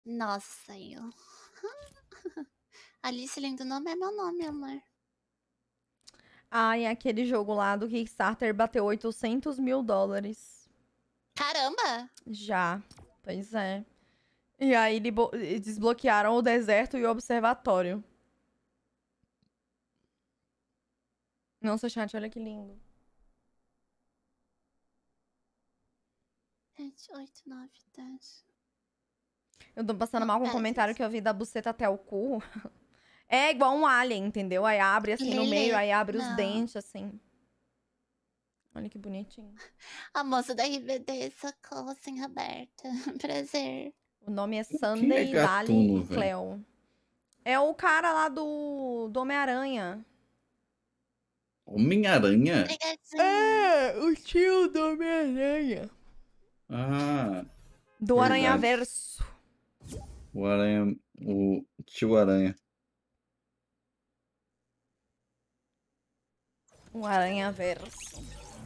Nossa, eu. Alice Lindo Nome é meu nome, amor. Ai, aquele jogo lá do Kickstarter bateu $800 mil. Caramba! Já. Pois é. E aí desbloquearam o deserto e o observatório. Nossa, chat, olha que lindo. 7, 8, 9, 10. Eu tô passando Não, mal com um pera, comentário 6. que eu vi da buceta até o cu. É igual um alien, entendeu? Aí abre assim no meio, Lele. aí abre os Não. dentes, assim. Olha que bonitinho. A moça da RBD, socorro, sem aberta. Prazer. O nome é Quem é Sunday, Dali gatuno, e velho? Cleo. É o cara lá do Homem-Aranha. Homem-Aranha? Obrigadinha. É, o tio do Homem-Aranha. Ah, Do verdade. Aranhaverso. O Aranha. O tio Aranha. O Aranhaverso.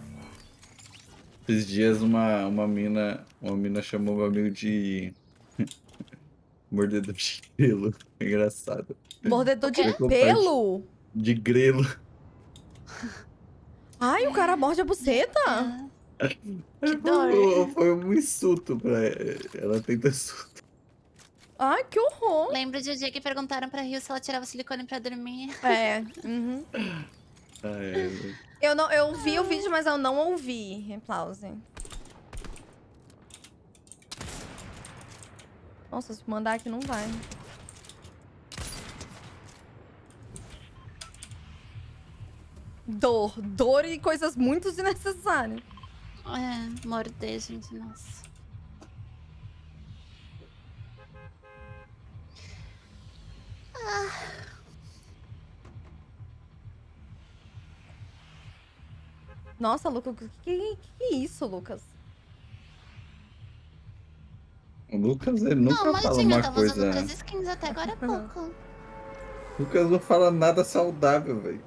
Esses dias uma mina chamou meu amigo de mordedor de grelo. Engraçado. O Mordedor quê? de Foi compartilhar pelo? de grelo. Ai, o cara morde a Meu buceta? Deus. Que dor. Foi um insulto pra ela. Tenta insultar. Ai, que horror. Lembro de um dia que perguntaram pra Rio se ela tirava silicone pra dormir. É, uhum. Velho. Eu vi o vídeo, mas eu não ouvi. Aplause. Nossa, se mandar aqui não vai. Dor e coisas muito desnecessárias. É, morder, gente, nossa. Nossa, Lucas, que é isso, Lucas? O Lucas, ele Não, nunca fala imagina, eu uma tava usando coisa. 3 skins até agora há pouco. O Lucas não fala nada saudável, velho.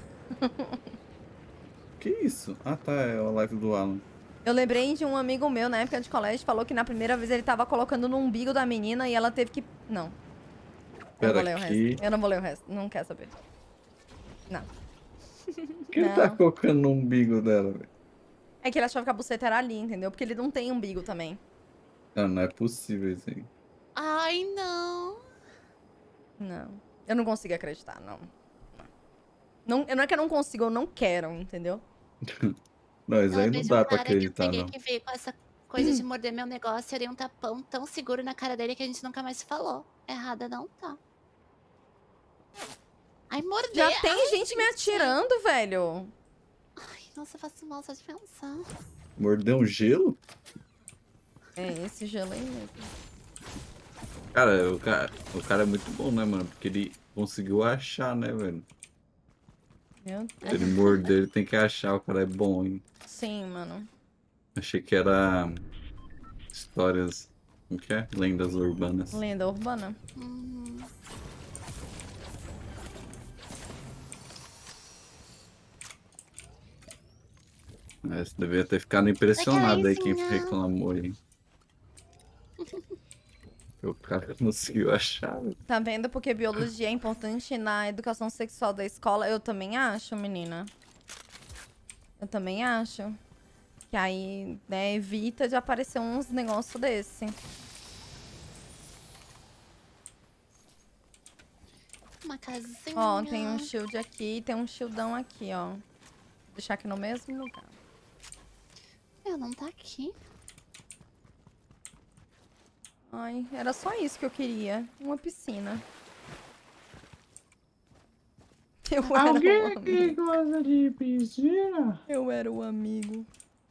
Que isso? Ah, tá. É a live do Alan. Eu lembrei de um amigo meu na época de colégio, falou que na primeira vez ele tava colocando no umbigo da menina e ela teve que... Não. Eu não Pera vou ler o resto. aqui. Eu não vou ler o resto. Não quer saber. Não. O que ele tá Não. colocando no umbigo dela, velho? É que ele achava que a buceta era ali, entendeu? Porque ele não tem umbigo também. Não, não é possível isso aí. Ai, não. Não. Eu não consigo acreditar, não. Não é que eu não consigo, eu não quero, entendeu? Não, isso Eu aí lembrei não de um dá pra cara que eu acreditar, peguei não. que veio com essa coisa de morder meu negócio e eu dei um tapão tão seguro na cara dele que a gente nunca mais se falou. Errada não tá. Ai, Já morder! tem Ai, gente me gente. atirando, velho. Ai, nossa, eu faço mal só de pensar. Mordeu um gelo? É, esse gelo aí mesmo. Cara, o cara é muito bom, né, mano? Porque ele conseguiu achar, né, velho? Meu Se ele Deus. morder, ele tem que achar. O cara é bom, hein? Sim, mano. Achei que era histórias. O que é? Lendas urbanas. Lenda urbana. Uhum. Mas devia ter ficado Daquela impressionado aí quem Izinha. reclamou aí. O cara conseguiu achar, velho. Tá vendo? Porque biologia é importante na educação sexual da escola. Eu também acho, menina. Eu também acho. Que aí, né, evita de aparecer uns negócios desse. Uma casinha. Ó, tem um shield aqui e tem um shieldão aqui, ó. Vou deixar aqui no mesmo lugar. Meu, não tá aqui. Ai, era só isso que eu queria. Uma piscina. Eu era Alguém o aqui amigo. gosta de piscina? Eu era o amigo.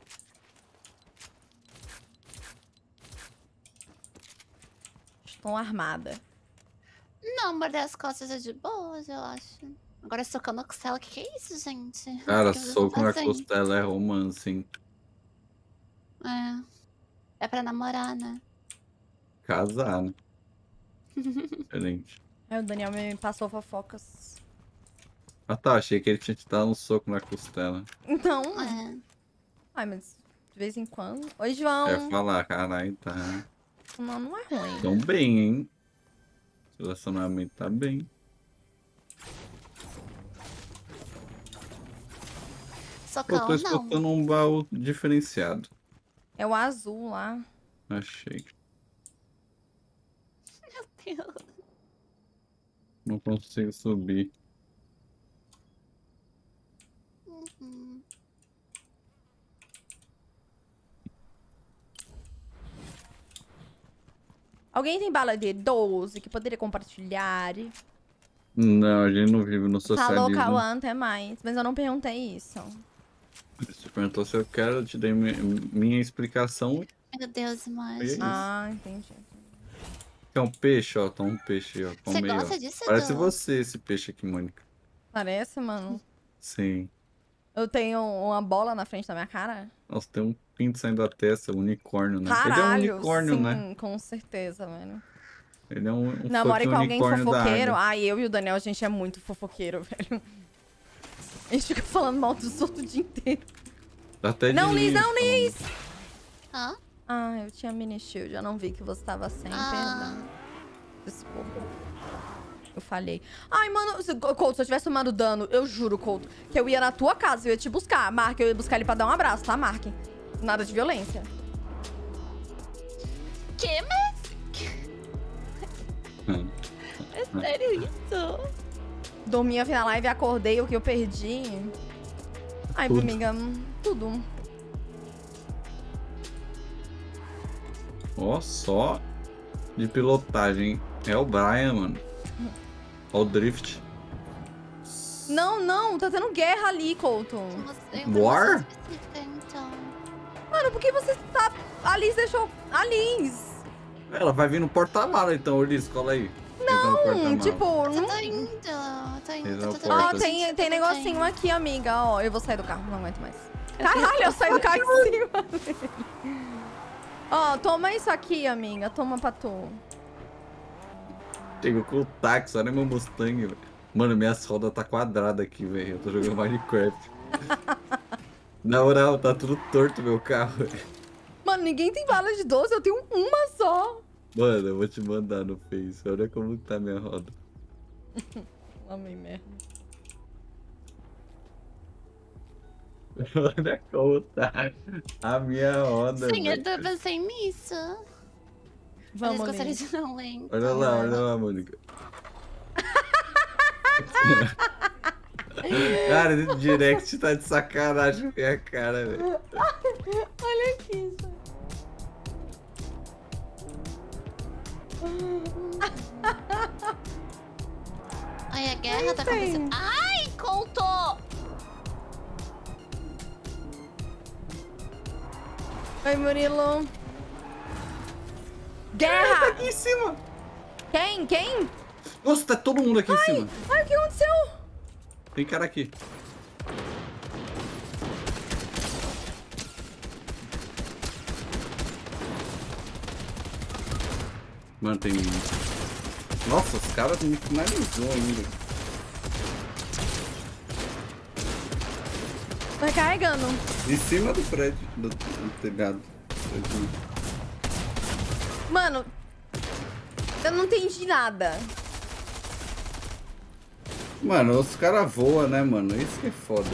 Estou armada. Não, morder as costas é de boas, eu acho. Agora socando a costela, que é isso, gente? O Cara, que vocês estão soco na fazendo? costela é romance, hein? É pra namorar, né? Casar, né? Excelente. Aí o Daniel me passou fofocas. Ah tá, achei que ele tinha te dado um soco na costela. Então. É. Ai, mas de vez em quando. Oi, Eu ia João. falar, caralho, tá. Não, não é ruim. Tão bem, hein? O relacionamento tá bem. Pô, tô Socão, não. escutando um baú diferenciado. É o azul lá. Achei. Meu Deus. Não consigo subir. Uhum. Alguém tem bala de 12 que poderia compartilhar? Não, a gente não vive no Falou, socialismo. Cauã, até mais. Mas eu não perguntei isso. Você perguntou se eu quero, eu te dei minha explicação. Meu Deus, E é imagem. isso. Ah, entendi. É um peixe, ó. Tá um peixe aí, ó. Você Come aí, ó. gosta disso, Parece Edu? você, esse peixe aqui, Mônica. Parece, mano. Sim. Eu tenho uma bola na frente da minha cara? Nossa, tem um pinto saindo da testa, um unicórnio, né? Ele é um Caralho, unicórnio, sim, né? com certeza, mano. Ele é um Namore fucking com alguém unicórnio da fofoqueiro. água. Ai, eu e o Daniel, a gente é muito fofoqueiro, velho. A gente fica falando mal dos outros o dia inteiro. Dá até de Não, Liz, linha não, falando. Liz! Hã? Ah, eu tinha mini shield, eu não vi que você tava sem, Ah. perdão. Desculpa. Eu falhei. Ai, mano, Couto, se eu tivesse tomado dano, eu juro, Couto, que eu ia na tua casa, eu ia te buscar. Mark, eu ia buscar ele pra dar um abraço, tá, Mark? Nada de violência. Que, mas... Hum. É sério isso? Dormi aqui na live e acordei, o que eu perdi. Ai, Tudo. amiga, tudo. Ó, só de pilotagem, hein? É o Brian, mano. Ó o Drift. Não, não, tá tendo guerra ali, Couto. War? Específica, então. Mano, por que você tá... A Liz deixou... A Liz! Ela vai vir no porta-mala, então, Ulisses, cola aí. Não, Tipo, Eu não... tô indo, tô indo, Eles não tô portam. Ó, tentando tem sentir, tô negocinho tentando. aqui, amiga. Ó, eu vou sair do carro, não aguento mais. Caralho, eu saí do carro em cima dele. Ó, toma isso aqui, amiga. Toma pra tu. Chegou com o táxi, olha meu Mustang, velho. Mano, minhas rodas tá quadrada aqui, velho. Eu tô jogando Minecraft. Na moral, tá tudo torto meu carro, velho. Mano, ninguém tem bala de 12, eu tenho uma só. Mano, eu vou te mandar no Face. Olha como tá minha roda. Amei merda. Olha como tá a minha roda, Sim, eu velho. pensei nisso. Mas Vamos, gostaria Liz. de não ler, então. Olha lá, Mônica. Cara, esse direct tá de sacanagem com a minha cara, velho. Olha aqui, isso. Ai, a guerra tá acontecendo. Ai, contou! Oi, Murilo. Guerra! Tá aqui em cima. Quem? Quem? Nossa, tá todo mundo aqui em cima. Ai, o que aconteceu? Tem cara aqui. Mano, tem... Nossa, os caras me finalizou ainda. Tá carregando. Em cima do prédio, do telhado. Mano, eu não entendi nada. Mano, os caras voam, né, mano? Isso que é foda.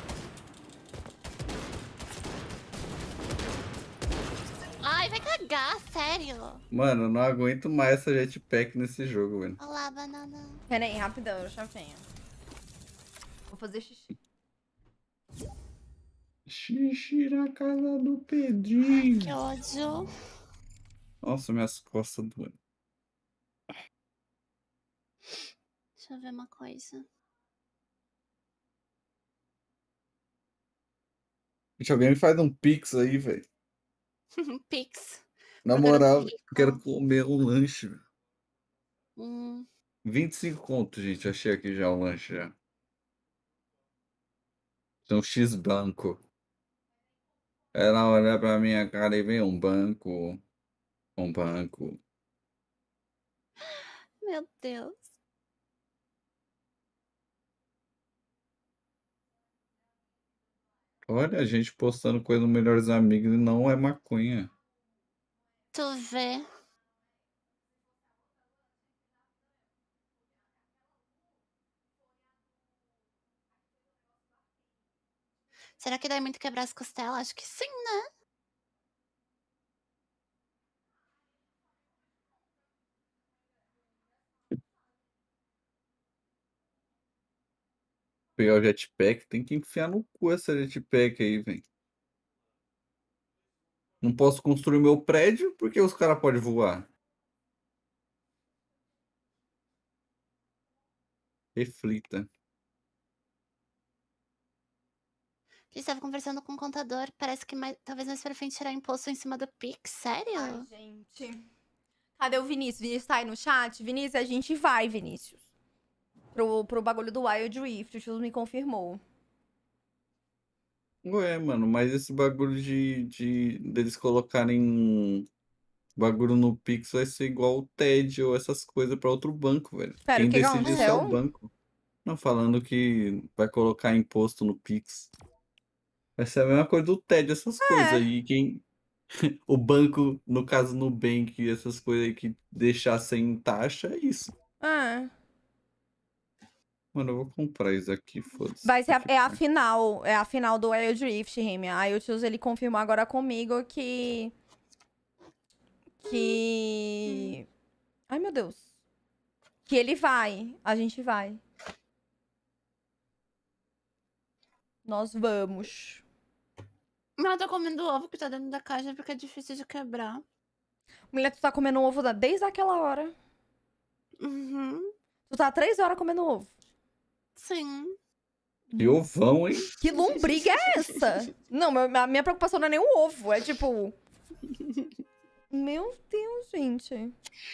Ai, vai cagar, sério. Mano, eu não aguento mais essa jetpack nesse jogo, velho. Olá, banana. Pera aí, rapidão, eu chapinho. Vou fazer xixi. Xixi na casa do Pedrinho. Que ódio. Nossa, minhas costas doendo. Deixa eu ver uma coisa. Gente, alguém me faz um pix aí, velho. Pix. Na Programa moral, rico. eu quero comer um lanche, velho. 25 conto, gente. Achei aqui já o lanche já. Tem um X banco. Ela olha pra minha cara e vem um banco. Um banco. Meu Deus. Olha a gente postando coisa nos melhores amigos e não é maconha. Tu vê. Será que dói muito quebrar as costelas? Acho que sim, né? Pegar o jetpack, tem que enfiar no cu essa jetpack aí, velho. Não posso construir meu prédio porque os caras podem voar. Reflita. Eles estavam conversando com o contador. Parece que talvez mais pra frente tirar imposto em cima do Pix. Sério? Ai, gente. Cadê o Vinícius? Vinícius tá aí no chat? Vinícius, a gente vai, Vinícius. Pro bagulho do Wild Rift. O Chus me confirmou. Ué, mano, mas esse bagulho deles colocarem bagulho no Pix vai ser igual o TED ou essas coisas pra outro banco, velho. Pera, Quem o que decide isso é o aconteceu? banco. Não, falando que vai colocar imposto no Pix. Vai ser a mesma coisa do TED, essas coisas aí. O banco, no caso Nubank, essas coisas aí que deixar sem taxa, é isso. Ah. Mano, eu vou comprar isso aqui, foda-se. Vai ser Aqui, a final. É a final do Wild Rift, Rimia. Aí o Chus, ele confirmou agora comigo que... Ai, meu Deus. Que ele vai. A gente vai. Nós vamos. Não, eu tô comendo ovo que tá dentro da caixa porque é difícil de quebrar. Mulher, tu tá comendo ovo desde aquela hora. Uhum. Tu tá 3 horas comendo ovo. Sim. E ovão, hein? Que lombriga é essa? Não, a minha preocupação não é nem o ovo. É tipo... Meu Deus, gente.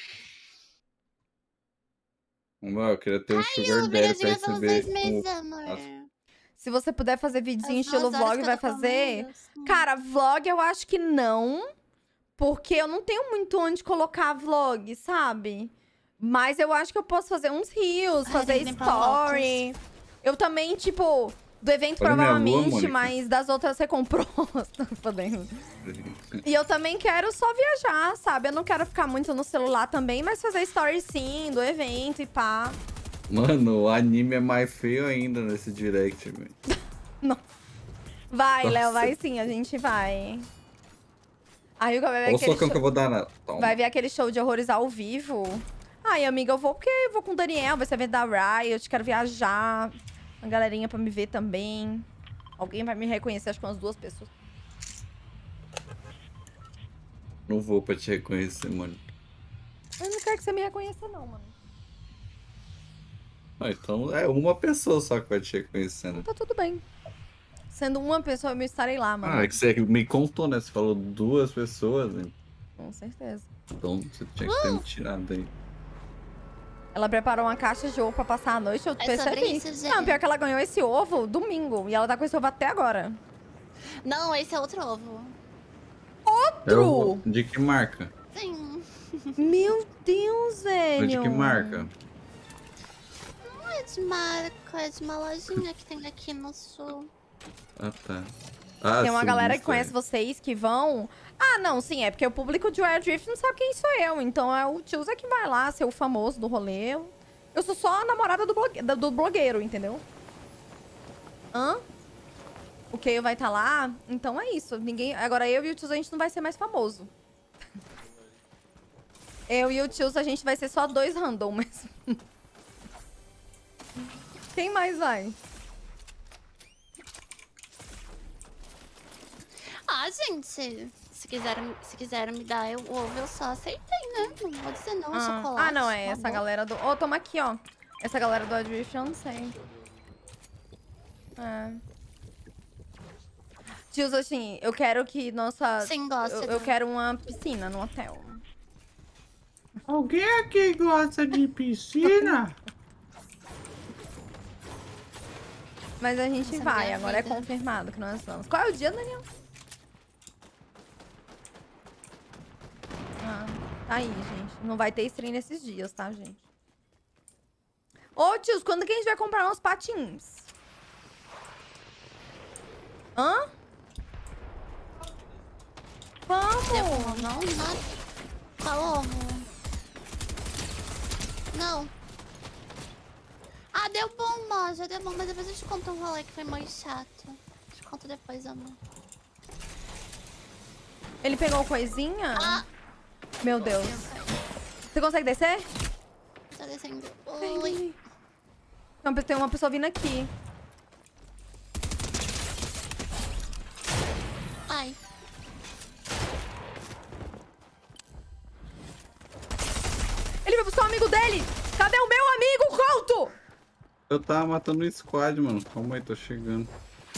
Mano, eu queria ter um sugar O daddy pra videozinho são 6 receber meses, um... amor. Se você puder fazer vidinho As estilo 2 horas vlog, que vai eu tô fazer? comendo, sim. Cara, vlog eu acho que não. Porque eu não tenho muito onde colocar vlog, sabe? Mas eu acho que eu posso fazer uns reels, Ai, fazer tem que limpar story. Eu também, tipo, do evento Olha minha lua, provavelmente, Mônica. mas das outras você comprou. Tá fodendo. E eu também quero só viajar, sabe? Eu não quero ficar muito no celular também, mas fazer story sim, do evento e pá. Mano, o anime é mais feio ainda nesse direct, velho. Vai, Léo, Nossa. vai sim, a gente vai. Aí o Gabriel vai Olha o aquele socão que eu vou dar na... Toma. Vai ver aquele show de horrores ao vivo. Ai, amiga, eu vou porque eu vou com o Daniel, vai ser evento da Riot, quero viajar. Uma galerinha pra me ver também. Alguém vai me reconhecer, acho que umas 2 pessoas. Não vou pra te reconhecer, mano. Eu não quero que você me reconheça, não, mano. Ah, então é uma pessoa só que vai te reconhecer, né? Tá tudo bem. Sendo uma pessoa, eu me estarei lá, mano. Ah, é que você me contou, né? Você falou 2 pessoas, né? Com certeza. Então você tinha que ter me tirado aí. Ela preparou uma caixa de ovo pra passar a noite, eu É sobre percebi. isso, gente. Não, pior que ela ganhou esse ovo domingo. E ela tá com esse ovo até agora. Não, esse é outro ovo. Outro? De que marca? Sim. Meu Deus, velho. De que marca? Não é de marca, é de uma lojinha que tem aqui no sul. Ah, tá. Ah, Tem uma galera que sulista, conhece vocês que vão. Ah, não, sim, é porque o público de Wild Rift não sabe quem sou eu. Então é o Tioza que vai lá ser o famoso do rolê. Eu sou só a namorada do blogueiro, entendeu? Hã? O Keio vai estar lá. Então é isso. Ninguém... Agora eu e o Tioza a gente não vai ser mais famoso. Eu e o Tioza a gente vai ser só 2 random mesmo. Quem mais vai? Ah, gente, se quiserem me dar o ovo, eu só aceitei, né? Não vou dizer não, chocolate. Ah, não, é tá essa bom. galera do... Ô, toma aqui, ó. Essa galera do Wild Rift eu não sei. É. Tios, assim, eu quero que nossa... Sim, gosto. Eu quero uma piscina no hotel. Alguém aqui gosta de piscina? Mas a gente Essa vai, minha agora é vida. confirmado que nós vamos. Qual é o dia, Daniel? Ah, tá aí, gente. Não vai ter stream nesses dias, tá, gente? Ô, tios, quando que a gente vai comprar uns patins? Hã? Vamos! Deu ovo, não? Nada. Qual ovo? Não. Ah, deu bom, já deu bom. Mas depois eu te conto um rolê que foi muito chato. conto depois, amor. Ele pegou coisinha? Ah! Meu Deus. Você consegue descer? Tá descendo. Vem, Oi. vem. Não, tem uma pessoa vindo aqui. Ai. Ele vai buscar um amigo dele! Cadê o meu amigo, Couto? Eu tava matando o squad, mano. Calma aí, tô chegando.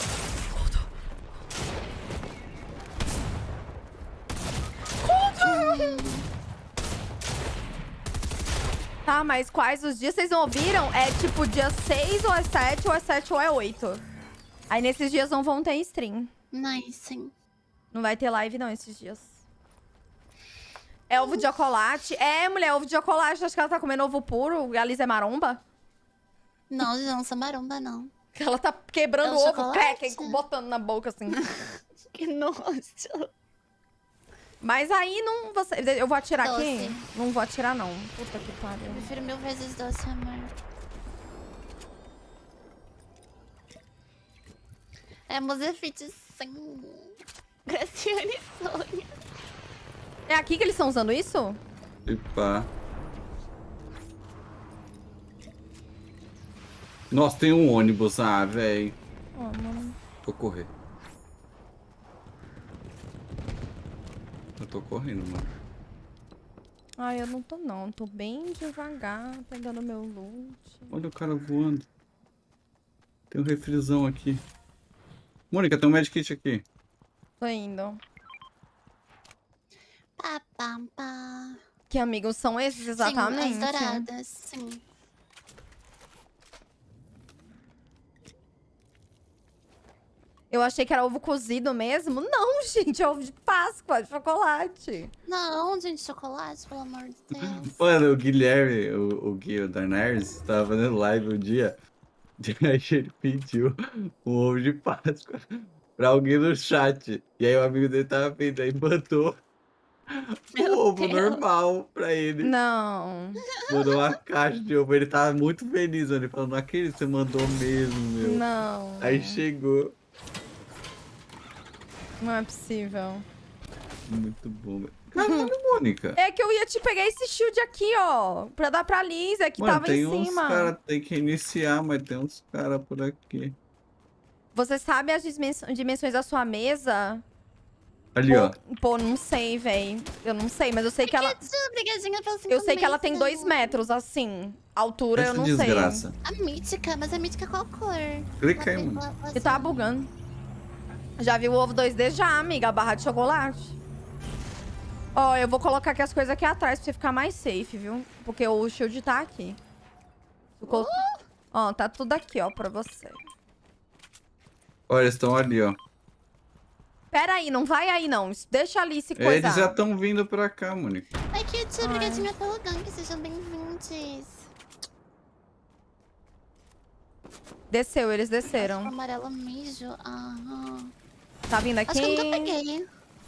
Tá, mas quais os dias vocês não ouviram? É tipo dia 6 ou é 7, ou é 7 ou é 8. Aí nesses dias não vão ter stream. Nice. Não vai ter live não esses dias. É ovo de chocolate? É, mulher, ovo de chocolate. Acho que ela tá comendo ovo puro. A Liz é maromba? Não, já não sou maromba, não. Ela tá quebrando É o o ovo, chocolate? crack, botando na boca assim. Que nojo. Mas aí não... Eu vou atirar Doce. aqui? Não vou atirar não. Puta que pariu. Eu prefiro 1000 vezes doce, amor. É Mozefit, sim. Graciane sonha. É aqui que eles estão usando isso? E pá. Nossa, tem um ônibus. Ah, velho. Oh, mano. Vou correr. Eu tô correndo, mano. Ai, eu não tô não. Tô bem devagar, pegando meu loot. Olha o cara voando. Tem um refrizão aqui. Mônica, tem um medkit aqui. Tô indo. Pá, pá, pá. Que amigos são esses exatamente? Sim, as douradas, sim. Eu achei que era ovo cozido mesmo. Não, gente, é ovo de Páscoa, de chocolate. Não, gente, chocolate, pelo amor de Deus. Mano, o Guilherme, o Gui, o da Nars, tava fazendo live um dia. Aí ele pediu um ovo de Páscoa pra alguém no chat. E aí o amigo dele tava vendo, aí mandou um Meu ovo Deus. normal pra ele. Não, Mandou uma caixa de ovo. Ele tava muito feliz, mano. Ele falou, não acredito, você mandou mesmo, meu. não. Aí chegou. Não é possível. Muito bom, velho. Caralho, Mônica. É que eu ia te pegar esse shield aqui, ó. Pra dar pra Liz, é que Mano, tava tem em uns cima. caras, tem que iniciar, mas tem uns caras por aqui. Você sabe as dimensões da sua mesa? Ali, ó. Pô, não sei, véi. Eu não sei, mas eu sei que ela... Obrigadinha pelos 5 Eu sei que ela tem 2 meses. metros, assim. Altura, eu Essa não desgraça. A mítica, mas a mítica qual cor? Clica aí, mano. sei. E tava bugando. Já viu o ovo 2D já, amiga? A barra de chocolate. Ó, eu vou colocar aqui as coisas aqui atrás pra você ficar mais safe, viu? Porque o shield tá aqui. Ó, tá tudo aqui, ó, pra você. Olha, eles estão ali, ó. Pera aí, não vai aí, não. Deixa ali se coisar. Eles já estão vindo pra cá, Mônica. Ai, que tia, obrigadinha pelo gank, sejam bem-vindos. Desceu, eles O desceram. amarelo mijo, aham. Tá vindo aqui? Acho que eu nunca peguei.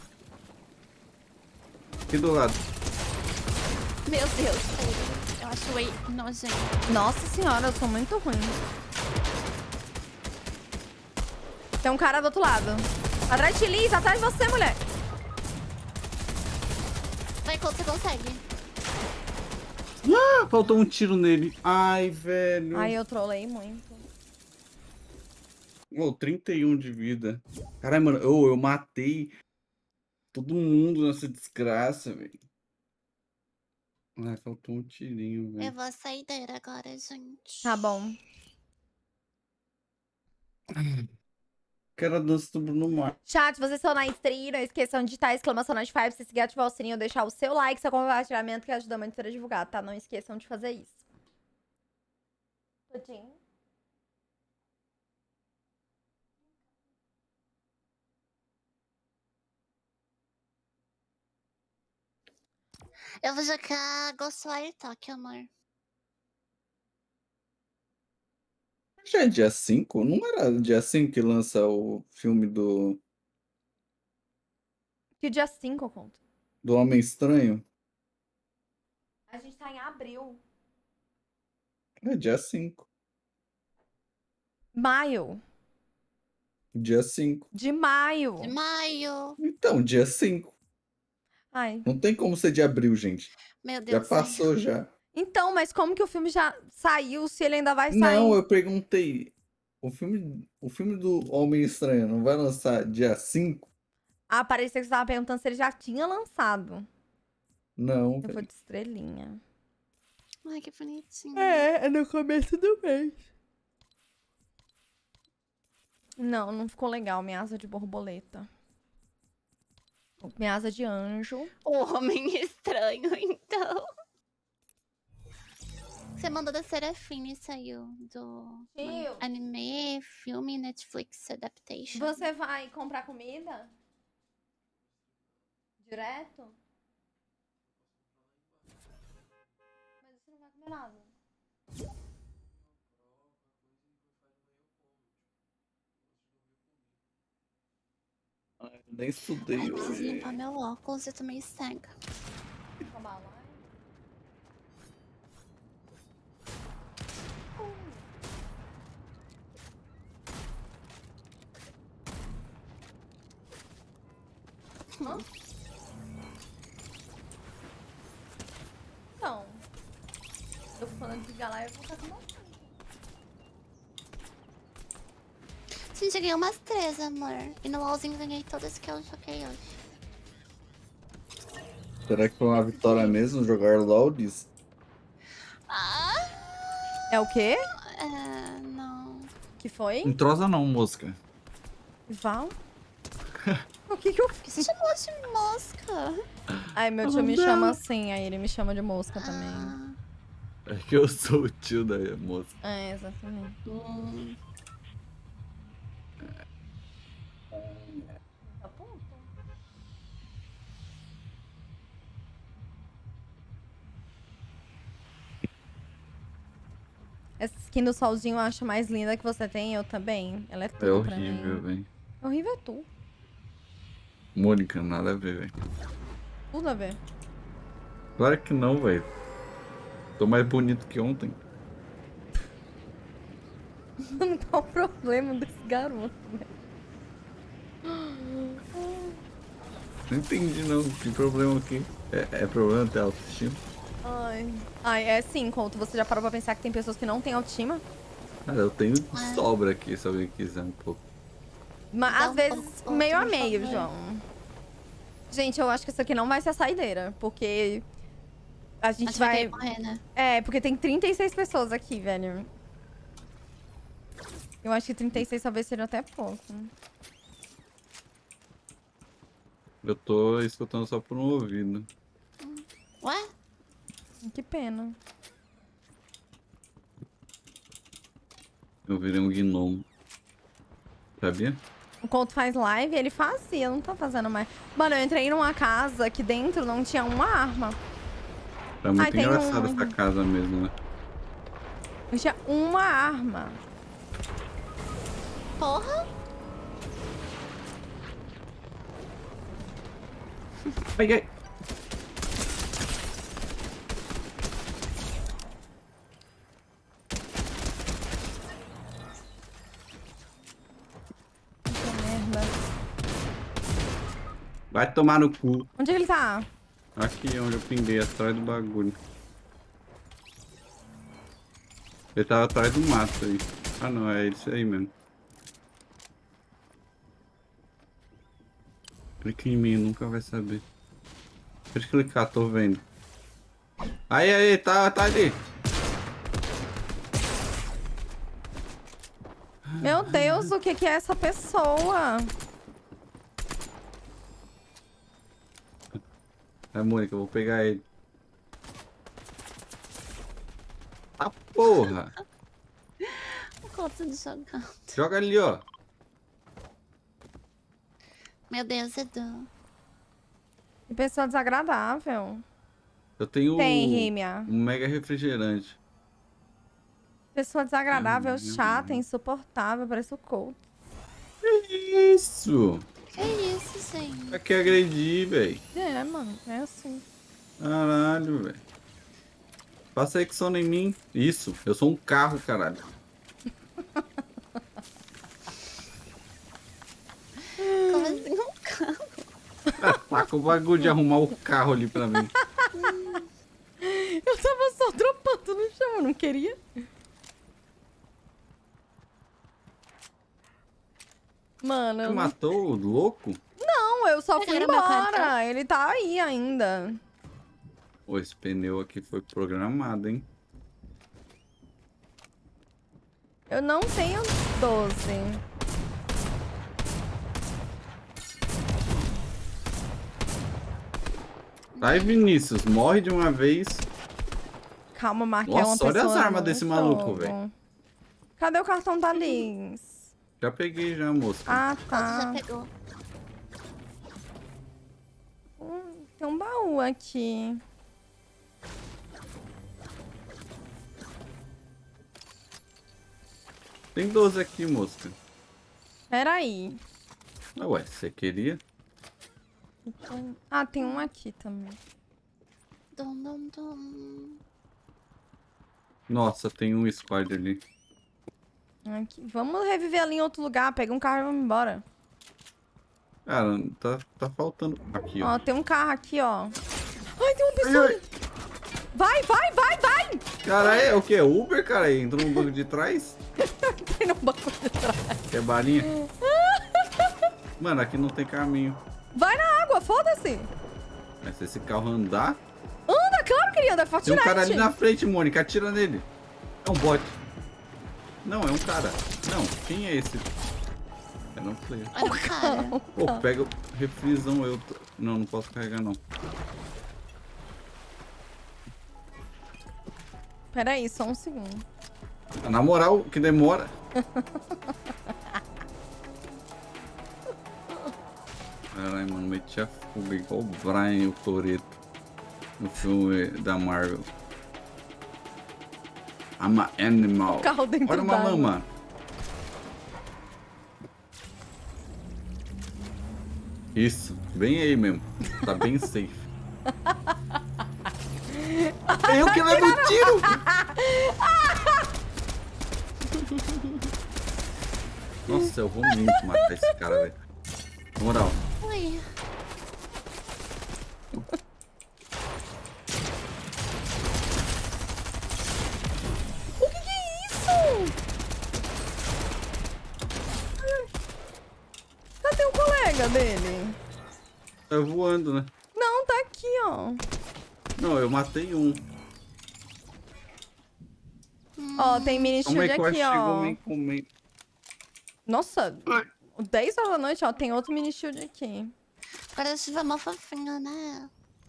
Aqui do lado. Meu Deus, peraí. Eu acho whey nojento. Nossa senhora, eu sou muito ruim. Tem um cara do outro lado. Atrás de Liz, atrás de você, mulher. Vai, você consegue. Ah, faltou um tiro nele. Ai, velho. Ai, eu trolei muito. Oh, 31 de vida. Caralho, mano, eu matei todo mundo nessa desgraça, velho. Ai, faltou um tirinho, Eu velho. vou sair dele agora, gente. Tá bom. Quero a dança do Bruno Mars. Chat, vocês estão na stream, não esqueçam de digitar exclamação Notify pra você seguir, ativar o sininho, deixar o seu like, seu compartilhamento, que ajuda muito a divulgar, tá? Não esqueçam de fazer isso. Tudinho. Eu vou jogar Ghostwire Tokyo, amor. Já é dia 5? Não era dia 5 que lança o filme Que dia 5 eu conto. do Homem Estranho? A gente tá em abril. É dia 5. Maio. Dia 5. De maio. De maio. Então, dia 5. Ai. Não tem como ser de abril, gente. Meu Já Deus. passou, já. Então, mas como que o filme já saiu se ele ainda vai sair? Não, eu perguntei. O filme do Homem Estranho não vai lançar dia 5? Ah, parecia que você tava perguntando se ele já tinha lançado. Não, Eu vou velho. de estrelinha. Ai, que bonitinho. É no começo do mês. Não, não ficou legal minha asa de borboleta. Minha asa de anjo. O Homem Estranho, então. Você mandou da Serafine, saiu do Eu? anime, filme, Netflix adaptation. Você vai comprar comida? Direto? Mas você não vai comer nada. Nem estudei Ai, preciso hoje. limpar meu óculos, eu tô meio cega. Tomar lá. Então, eu quando desligar lá, eu vou estar com você. Sim, já ganhei umas 3, amor. E no LOLzinho ganhei todas que eu joguei hoje. Será que foi uma vitória mesmo jogar LOLs? Ah! É o quê? Não. Que foi? Entrosa não, mosca. Val? O que eu Por que você chamou de mosca? Ai, meu tio me chama assim, aí ele me chama de mosca também. Ah, É que eu sou o tio da mosca. É, exatamente. Tá ponto. Essa skin do solzinho eu acho mais linda que você tem, eu também. Ela é tudo É pra horrível, mim. velho. Horrível é tu. Mônica, nada a ver, velho. Tudo a ver. Claro que não, velho. Tô mais bonito que ontem. Qual o problema desse garoto, velho? Não entendi, não. Que problema aqui? É problema ter autoestima? Ai, é sim, Couto. Você já parou pra pensar que tem pessoas que não têm autoestima? Cara, eu tenho de sobra aqui, se alguém quiser um pouco. Mas Dá às um vezes pouco, meio a por meio, favor. João. Gente, eu acho que isso aqui não vai ser a saideira, porque a gente Mas vai vai... ter que morrer, né? É, porque tem 36 pessoas aqui, velho. Eu acho que 36 talvez seja até pouco. Eu tô escutando só por um ouvido. Ué? Que pena. Eu virei um gnomo. Sabia? O Couto faz live, ele fazia, não tá fazendo mais. Mano, eu entrei numa casa que dentro não tinha uma arma. Tá muito tem engraçada um- essa casa mesmo, né? Não tinha uma arma. Porra? Ai, ai. Que merda. Vai tomar no cu. Onde é que ele tá? Aqui onde eu pinguei, atrás do bagulho. Ele tava atrás do mato aí. Ah não, é isso aí mesmo. Clica em mim, nunca vai saber. Deixa eu clicar, tô vendo. Aí, tá ali. Meu Deus, o que que é essa pessoa? É, Mônica, eu vou pegar ele. Ah, porra! O Couto jogando. Joga ali, ó. Meu Deus, Edu. Que pessoa desagradável. Eu tenho Tem, Rímia. um mega refrigerante. Pessoa desagradável, Meu chata, Deus. insuportável, parece o Couto. Que isso? Que isso, gente? Pra que agredir, velho? É, mano, é assim. Caralho, velho. Passa aí que sono em mim. Isso, eu sou um carro, caralho. com o bagulho de arrumar o carro ali pra mim. Eu tava só dropando no chão, eu não queria. Mano, Você eu não... matou o louco? Não, eu só fui Pegaram meu embora. cartão. Ele tá aí ainda. Pô, esse pneu aqui foi programado, hein? Eu não tenho 12. Vai, Vinícius, morre de uma vez. Calma, marquei uma Nossa, olha pessoa as armas no desse maluco, jogo. velho. Cadê o cartão da Liz? Já peguei já, moça. Ah, Você tá. já pegou. Tem um baú aqui. Tem 12 aqui, moça. Peraí. Ué, você queria? Ah, tem um aqui também. Dum, dum, dum. Nossa, tem um squad ali. Aqui. Vamos reviver ali em outro lugar. Pega um carro e vamos embora. Cara, tá faltando. Aqui, ó. Ó, tem um carro aqui, ó. Ai, tem uma pessoa. Ai, ai. Vai, vai, vai, vai! Cara, é o quê? Uber, cara? Entrou no banco de trás? Tem no banco de trás. Quer balinha? Mano, aqui não tem caminho. Vai na água, foda-se. Mas se esse carro andar... Anda, claro que ele anda, é Tem um Fortnite. cara ali na frente, Mônica. Atira nele. É um bot. Não, é um cara. Não, quem é esse? É não player. Olha o cara. Pô, pega o refrizão. Não, não posso carregar, não. Pera aí, só um segundo. Na moral, que demora. Caralho, mano, meti a fuga igual o Brian e o Toretto no filme da Marvel. I'm an animal. Carro dentro Olha uma d'água. lama. Isso, bem aí mesmo. Tá bem safe. Eu que levo o tiro! Nossa, eu vou muito matar esse cara, velho. Na moral. Oi. O que é isso? Cadê o colega dele? Tá voando, né? Não, tá aqui, ó. Não, eu matei um. Ó, tem mini Como é shield que eu acho aqui, que chegou ó. me comer? Nossa, 10 horas da noite, ó, tem outro mini shield aqui. Parece que vai mó fofinho, né?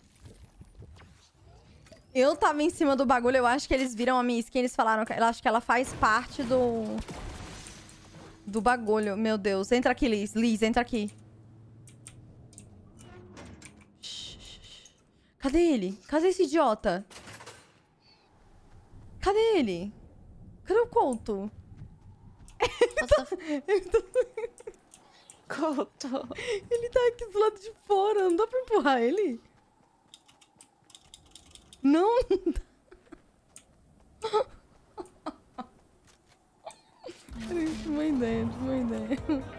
Eu tava em cima do bagulho, eu acho que eles viram a minha skin, eles falaram que eu acho que ela faz parte do bagulho. Meu Deus, entra aqui, Liz. Liz, entra aqui. Cadê ele? Cadê esse idiota? Cadê ele? Cadê o Couto? Couto. Ele tá aqui do lado de fora, não dá pra empurrar ele? Não, não dá. Tive uma ideia, tive uma ideia.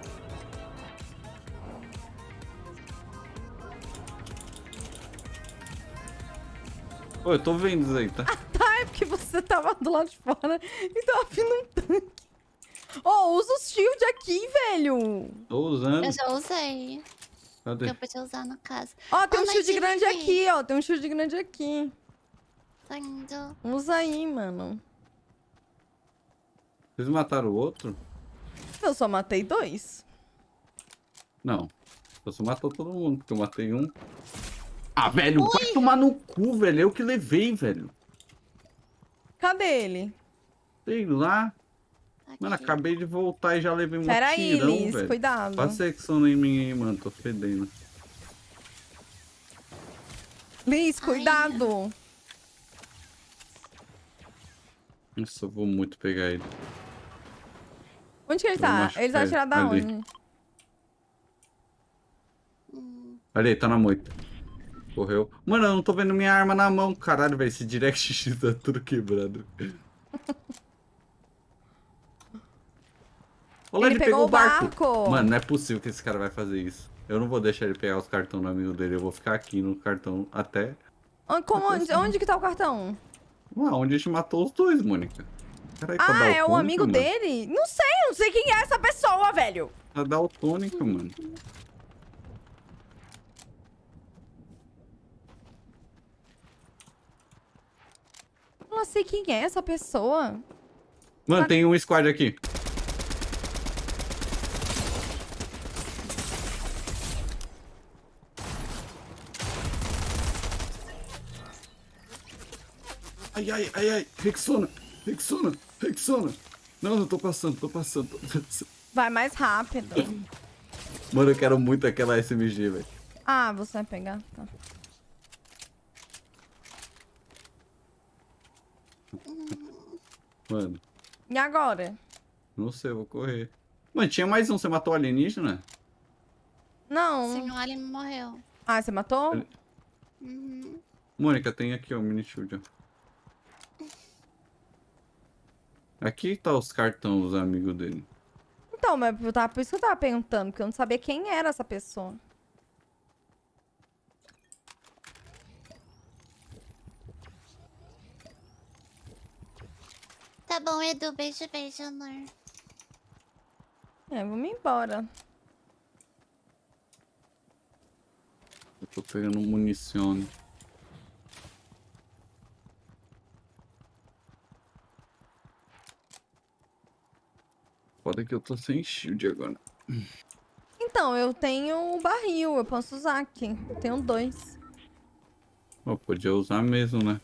Pô, eu tô vendo isso aí, tá? Tá, é porque você tava do lado de fora e tava vindo um tanque. Ó, usa o shield aqui, velho. Tô usando. Eu já usei. Cadê? Eu podia usar no caso. Ó, tem um mas shield tive grande que- aqui, ó. Tem um shield grande aqui. Tá indo. Usa aí, mano. Vocês mataram o outro? Eu só matei 2. Não. Você matou todo mundo, porque eu matei um. Ah, velho, vai tomar no cu, velho. Eu que levei, velho. Cadê ele? Sei lá. Aqui. Mano, acabei de voltar e já levei um Pera aí, tirão, Liz. velho. Cuidado. Passa secção em mim aí, mano. Tô fedendo. Liz, cuidado. Nossa, eu vou muito pegar ele. Onde que ele Vou tá? machucar Ele tá ele. atirado da Ali. onde? Olha aí, tá na moita. Correu. Mano, eu não tô vendo minha arma na mão. Caralho, velho. Esse DirectX tá tudo quebrado. Olha, Ele ele pegou o barco. barco. Mano, não é possível que esse cara vai fazer isso. Eu não vou deixar ele pegar os cartões do amigo dele. Eu vou ficar aqui no cartão até... Onde que tá o cartão? Onde a gente matou os dois, Mônica. Caralho, tá Ah, é o daltônica, amigo mano. dele? Não sei quem é essa pessoa, velho. Tá daltônica, mano. Eu não sei quem é essa pessoa. Mano, tem um squad aqui. Ai, ai, ai, ai. Rexona. Não, eu tô passando. Vai mais rápido. Mano, eu quero muito aquela SMG, velho. Ah, você vai pegar. Tá. Mano, E agora? não sei, eu vou correr. Mano, tinha mais um. Você matou o alienígena? Não. Sim, o Alien morreu. Ah, você matou? Uhum. Mônica, tem aqui, ó, o mini shield, ó. Aqui tá os cartões, os amigos dele. Então, mas por isso que eu tava perguntando, porque eu não sabia quem era essa pessoa. Tá bom, Edu. Beijo, amor. Vamos embora. Eu tô pegando munição. Foda que eu tô sem shield agora. Então, eu tenho um barril, eu posso usar aqui. Eu tenho 2. Pô, podia usar mesmo, né?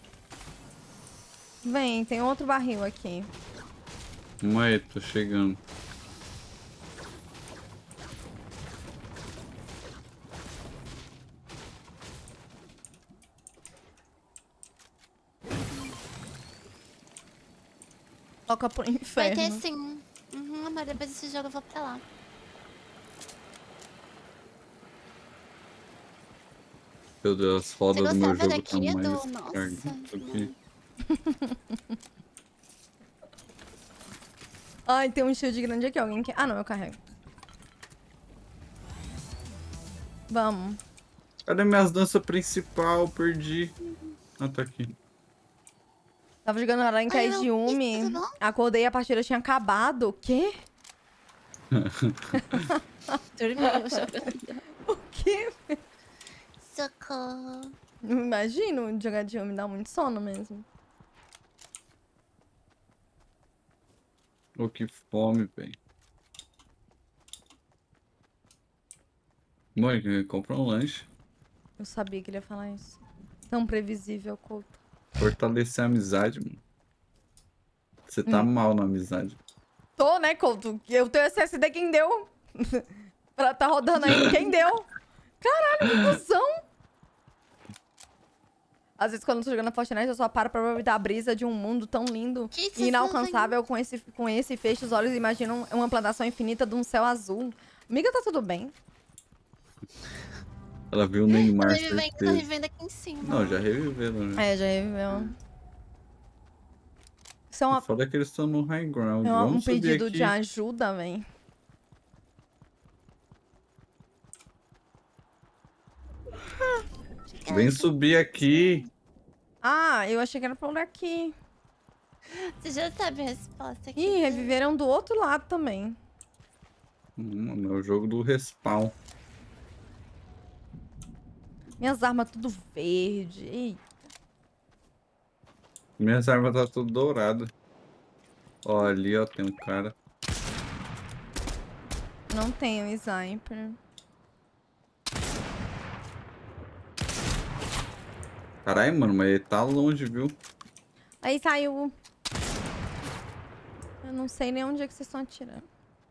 Vem, tem outro barril aqui. Aí, tô chegando. Toca pro Vai inferno. ter sim. Uhum, amor. Depois desse jogo eu vou pra lá. Meu Deus, as Você rodas do meu gostava jogo tá daqui, mais Edu? Nossa. cargado aqui. Ai, tem um shield grande aqui. Alguém quer... Ah, não, eu carrego. Vamos. Cadê minhas danças principal? Perdi. Ah, tá aqui. Tava jogando Aranha Oi, de meu Yumi. tudo bom? Acordei e a partida tinha acabado. O quê? Dormiu jogando. O quê? Socorro. Não imagino jogar de Yumi, dá muito sono mesmo. Ô, que fome, velho. Mônica, compra um lanche. Eu sabia que ele ia falar isso. Tão previsível, Couto. Fortalecer a amizade, mano. Você tá mal na amizade. Tô, né, Couto? Eu tenho SSD, quem deu? Pra tá rodando aí, quem deu? Caralho, que cuzão! Às vezes, quando eu tô jogando Fortnite, eu só paro pra aproveitar a brisa de um mundo tão lindo Que isso, e inalcançável com esse fecho os olhos e imaginam uma plantação infinita de um céu azul. Amiga, tá tudo bem? Ela viu o Neymar, Tô certeza. revivendo aqui em cima. Não, já reviveram, né? Já reviveu. Isso é, Foda que eles estão no high ground. um Vamos subir pedido aqui. de ajuda, véi. Vem subir aqui. Ah, eu achei que era por aqui. Você já sabe a resposta aqui. Ih, reviveram do outro lado também. Mano, é o jogo do respawn. Minhas armas tudo verde. Eita. Minhas armas tá tudo dourada. Ó, ali, ó, tem um cara. Não tenho sniper. Caralho, mano, mas ele tá longe, viu? Aí saiu. Eu não sei nem onde é que vocês estão atirando.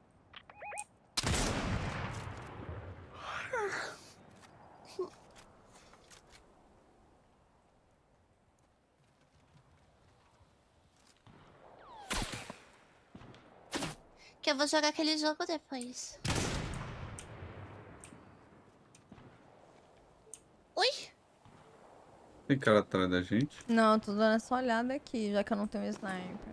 Que eu vou jogar aquele jogo depois. Ui! Tem cara atrás da gente. Não, eu tô dando essa olhada aqui, já que eu não tenho sniper.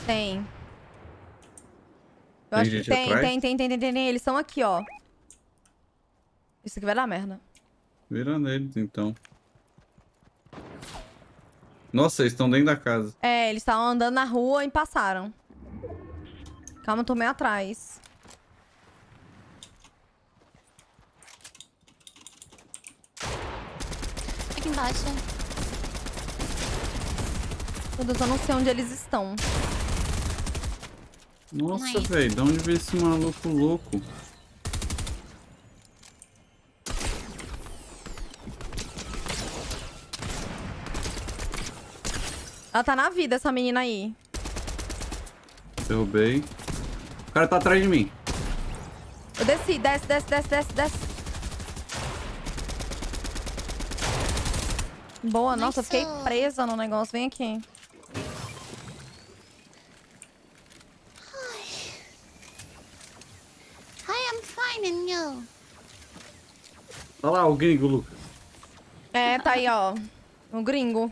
Tem. Eu Tem acho que gente tem, atrás? tem. Eles estão aqui, ó. Isso aqui vai dar merda. Vira neles, então. Nossa, eles estão dentro da casa. É, eles estavam andando na rua e passaram. Calma, eu tô meio atrás. Aqui embaixo. Meu Deus, eu não sei onde eles estão. Nossa, Nice. velho, de onde veio esse maluco louco? Ela tá na vida, essa menina aí. Derrubei. O cara tá atrás de mim. Eu desci, desce. Boa, nossa, eu fiquei Nice. presa no negócio. Vem aqui. Hi, I'm fine and you? Olha lá o gringo, Lucas. É, tá aí, ó. O gringo.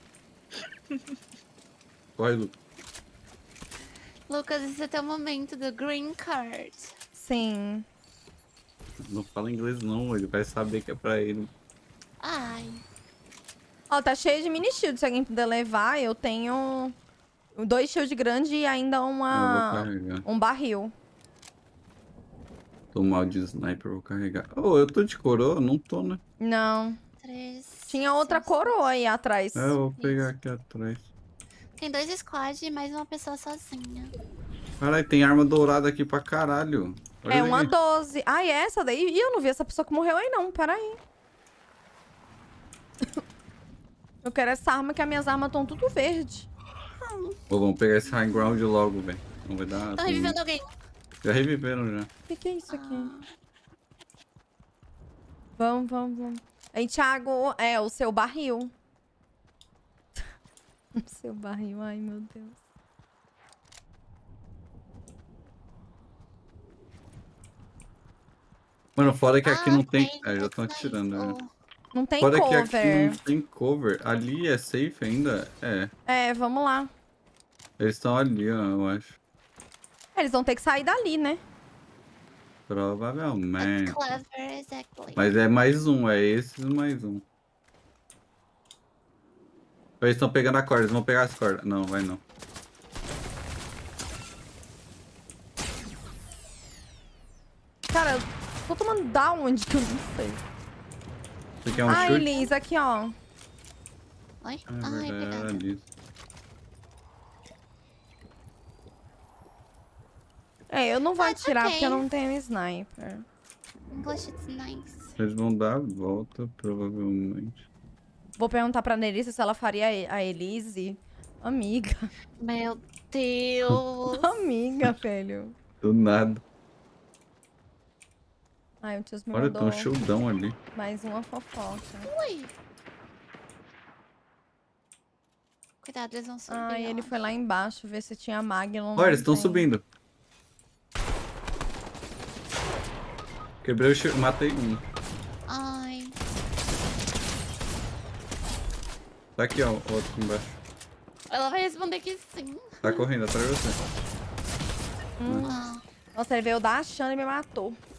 Corre, Lucas. Lucas, esse é teu momento do green card. Sim. Não fala inglês não, ele vai saber que é pra ele. Ai. Ó, tá cheio de mini shield. Se alguém puder levar, eu tenho 2 shield grandes e ainda Eu vou carregar. um barril. Tô mal de sniper, vou carregar. Oh, eu tô de coroa? Não tô, né? Não. 3. Tinha outra coroa aí atrás. É, eu vou pegar aqui atrás. Tem 2 squads e mais uma pessoa sozinha. Caralho, tem arma dourada aqui pra caralho. Olha É uma aqui. 12. Ah, é essa daí? Ih, eu não vi essa pessoa que morreu aí, não. Peraí. Eu quero essa arma, que as minhas armas estão tudo verde. Pô, vamos pegar esse high ground logo, velho. Não vai dar. Tô revivendo alguém. Já reviveram já. O que é isso aqui? Vamos. Aí, Thiago, é o seu barril. O seu barril, ai meu Deus. Mano, foda que aqui não tem. Tem, Ah, já tá estão atirando, né? Não tem Foda que aqui cover. não tem cover. Ali é safe ainda? É. É, vamos lá. Eles estão ali, ó, eu acho. Eles vão ter que sair dali, né? Provavelmente. Clever, exactly. Mas é mais um, é esses mais um. Eles estão pegando a corda, eles vão pegar as cordas. Não, vai não. Cara, eu tô tomando down que eu não sei. Você quer um Ai, chute? Liz, aqui, ó. Oi? Ah, Ai, verdade, era obrigada. disso. É, eu não vou Ah, it's atirar okay. porque eu não tenho sniper. English, it's nice. Eles vão dar a volta, provavelmente. Vou perguntar pra Nerissa se ela faria a Elise. Amiga. Meu Deus. Amiga, velho. Do nada. Ai, o tio me Olha, tem mandou um shieldão ali. mais uma fofoca. Ui. Cuidado, eles vão subir. Ai, ele ó. foi lá embaixo ver se tinha Magnum. Olha, eles estão tem. subindo. Quebrei o shield, matei um. Ai. Tá aqui, ó, o outro aqui embaixo. Ela vai responder que sim. Tá correndo atrás de você. Ah. Nossa, ele veio dar a Xana e me matou.